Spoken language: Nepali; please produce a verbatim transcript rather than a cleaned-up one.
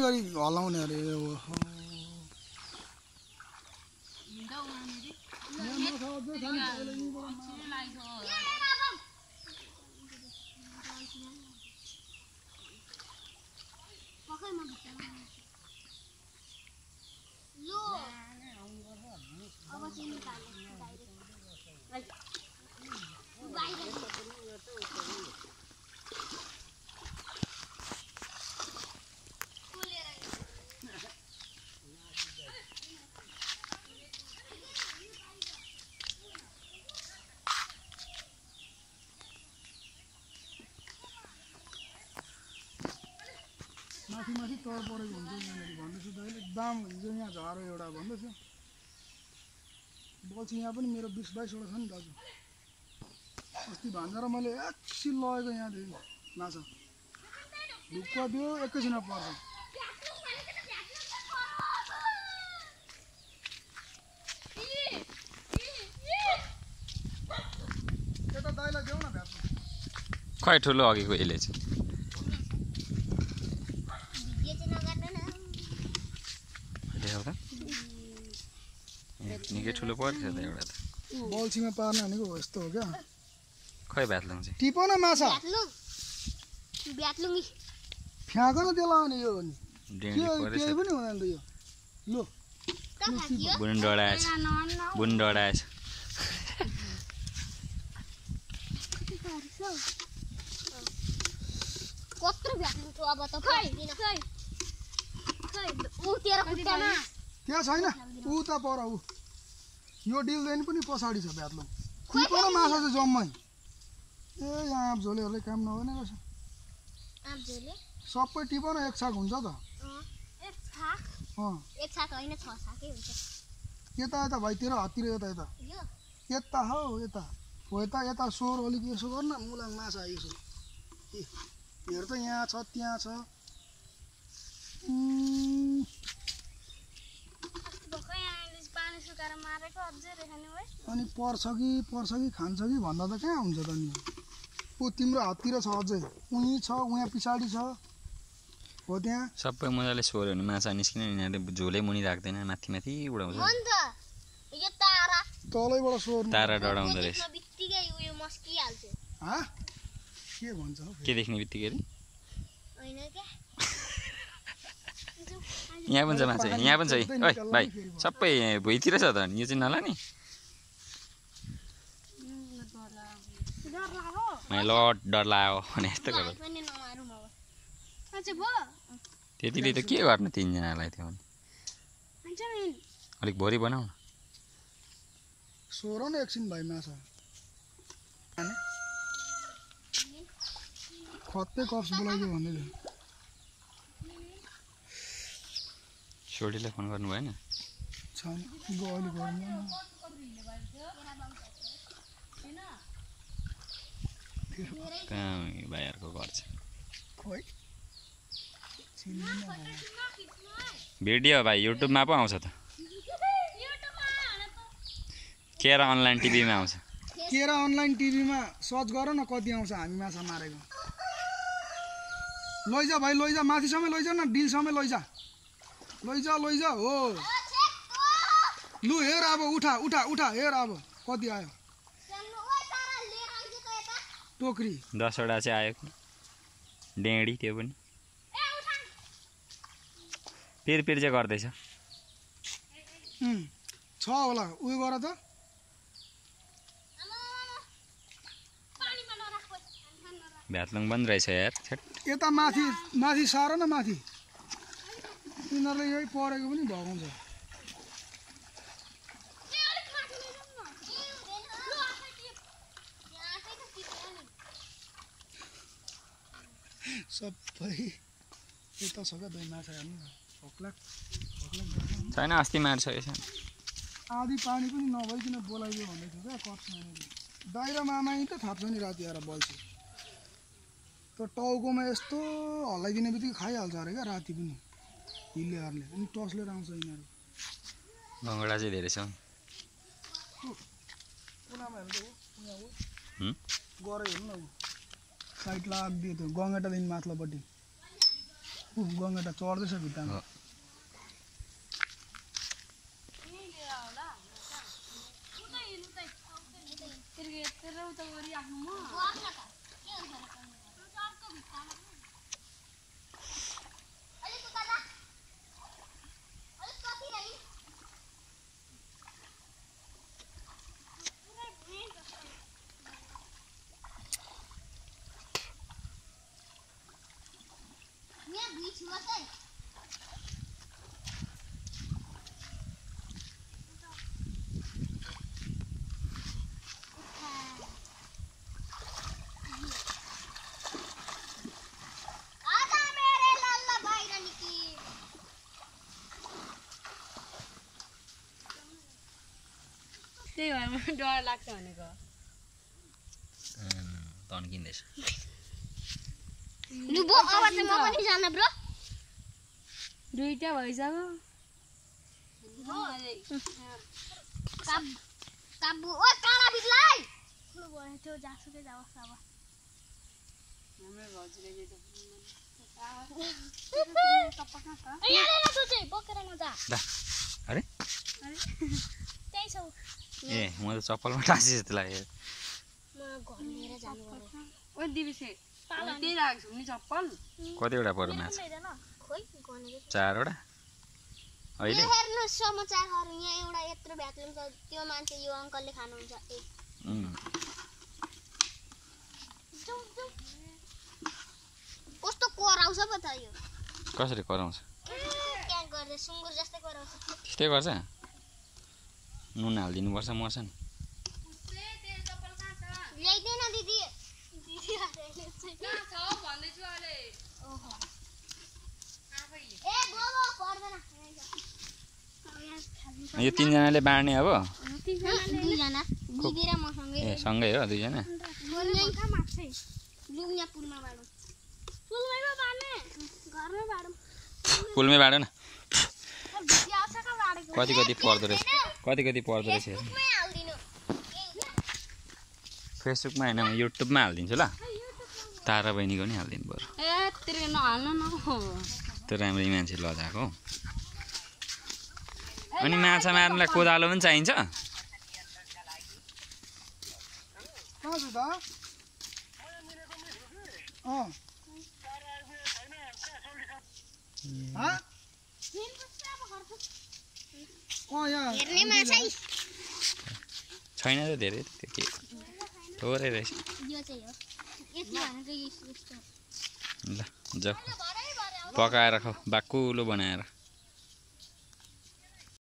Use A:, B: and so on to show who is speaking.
A: गरी हल्लाउने अरे माथि माथि तर परेको हुन्छ यहाँनिर भन्दैछु दाइले दाम हिजो यहाँ झऱ्यो एउटा भन्दैछु बल्छी यहाँ पनि मेरो बिस बाइसवटा छ नि दाजु अस्ति भान्जा र मैले एकछिन लगेको यहाँदेखि माछा ढुक्क दियो एकैछिनमा पर्छ यता दाइलाई देऊ न भ्याट्नु
B: खै ठुलो अघिको यसले चाहिँ निकै ठुलो पर्थ्यो त एउटा त
A: बल्छीमा पार्ने भनेको हो यस्तो हो क्या
B: खै भ्याट्लुङ चाहिँ
A: टिपो न माछा फ्याँक न त्यसलाई अनि यो केही पनि हुँदैन त यो लु
B: बुन डढाएछ बुन डढाएछ
C: कत्रो भ्याट्नु अब त खै खै खै उ तेरो खुट्टामा
A: त्यहाँ छैन ऊ त पर ऊ यो डिल्दैन पनि पछाडि छ भ्याट्लो टिपो न माछा चाहिँ जम्मै ए यहाँ आँप झोलेहरूले काम नगर्ने रहेछ
C: आँप झोले
A: सबै टिपो न एक छाक हुन्छ त
C: एक छाक
A: अँ
C: एक छाक होइन छ छाकै हुन्छ
A: यता यता भाइतिर हाततिर यता यता
C: यो
A: यता हौ यता हो यता यता सोर अलिक यसो गर्न मुलाङ माछा यसो ए हेर त यहाँ छ त्यहाँ छ अनि पर्छ कि पर्छ कि खान्छ कि भन्दा त कहाँ हुन्छ त नि ऊ तिम्रो हाततिर छ अझै उहीँ छ उहाँ पछाडि छ हो त्यहाँ
B: सबै मजाले सोर्यो भने माछा निस्किने यिनीहरूले झोलै मुनि राख्दैन माथि माथि उडाउँछ
A: तलैबाट सोर
B: तारा डढाउँदो रहेछ
A: के भन्छ
B: के देख्ने बित्तिकै यहाँ पनि छ माछा यहाँ पनि छ है ओइ भाइ सबै भुइँतिर छ त यो चाहिँ नलाने लट डर लाग्यो भने यस्तो गर्यो त्यतिले त के गर्नु तिनजनालाई थियो भने अलिक भोलि बनाऊ न
A: सोर न एकछिन भाइ माछा खत्तै कप्स बोलाइदियो भन्दै थियो
B: छोडीलाई फोन गर्नु भएन
A: छैन अहिले गर्नु
B: कहाँ भाइहरूको घर छ
A: खोइ
B: भिडियो भाइ युट्युबमा पो आउँछ त केरा अनलाइन टिभीमा आउँछ
A: केरा अनलाइन टिभीमा सर्च गर न कति आउँछ हामी माछा मारेको लैजा भाइ लैजा माथिसम्म लैजा न डिलसम्म लैजा लैजा लैजा हो लु हेर अब उठा उठा उठा हेर अब कति आयो टोकरी
B: दसवटा चाहिँ आयो डेँडी त्यो पनि पिर पिर चाहिँ गर्दैछ
A: छ होला उयो गर त
B: भ्याट्लुङ बन्द रहेछ यार
A: यता माथि माथि सार न माथि यिनीहरूले यही परेको पनि भगाउँछ सबै यता छ क्या दही माछा हेर्नु भोक्लाक भोक्लाक
B: छैन अस्ति मारिसकेछ
A: आधी पानी पनि नभइकन बोलाइदियो भन्दै थियो क्या कप्स नानीले दाइ र मामा त थाप्छ नि राति आएर बल्छी त्यो टाउकोमा यस्तो हल्लाइदिने बित्तिकै खाइहाल्छ अरे क्या राति पनि हिलेहरूले अनि टस लिएर आउँछ यिनीहरू
B: बङ्गडा चाहिँ धेरै छ
A: गएर हेर्नु न साइड लाग्दियो त्यो गङ्गेटादेखि माथिल्लोपट्टि गङ्गटा चढ्दैछ भित्तामा
C: त्यही भएर मलाई डर लाग्छ भनेको
B: तन्किँदैछ
C: लु बो अब चाहिँ म पनि जान ब्रो दुईटा भइसक्यो काब काबु ओ काला बिल्लाई लु भयो त्यो जासुकै जाओस् अब हाम्रो भाउजूले जे त ए यार तु चाहिँ बोकेर नजा
B: अरे
C: अरे त्यही छ
B: ए म त चप्पलमा टाँसी जस्तो लाग्यो
C: म घर लिएर जानु पर्यो
D: ओ दिबिसे त्यही राखेको छु नि चप्पल
B: कतिवटा पर्यो माछा
C: खोइ गनेको
B: चारवटा अहिले
C: हेर्नु समाचारहरु यहाँ एउटा यत्रो भ्याक्युम छ त्यो मान्छे यो अंकलले खानुहुन्छ ए कस्तो कराउँछ पो त यो
B: कसरी कराउँछ
C: क्या गर्दै सुँगुर जस्तै कराउँछ
B: त्यस्तै गर्छ नुन हाल्दिनु पर्छ मर्छ नि
C: ल्याइदेन दिदी दिदी
D: कहाँ छ भन्दै छु अहिले
C: ओहो
D: आफै
C: ए बोबो पर्दैन
B: यो तीनजनाले बाँड्ने अब
C: दुईजना दिदी र मसँगै
B: ए सँगै हो दुईजना
C: लुङ्या पुलमा बाडौँ पुलमै पो बाड्ने घरमै बाडौँ
B: पुलमै बाँड न
C: आशा बाडेको
B: कति कति पर्दो रहेछ कति कति पर्दो रहेछ
C: मै हाल्दिनु
B: फेसबुकमा होइन म युट्युबमा हालिदिन्छु ल तारा बहिनीको नि हालिदिनु पर्यो
D: ए तेरो नहाल्नु न
B: त्यो राम्रै मान्छे लजाएको अनि माछा मार्नुलाई कोदालो पनि चाहिन्छ
A: कहाँ छु त अँ अँ यहाँ
C: हेर्ने माछा
B: छैन त धेरै त्यो के थोरै रहेछ
C: यो चाहिँ हो यति भनेको यस्तो
B: ल जाऊ पकाएर खाऊ बाक्कुलो बनाएर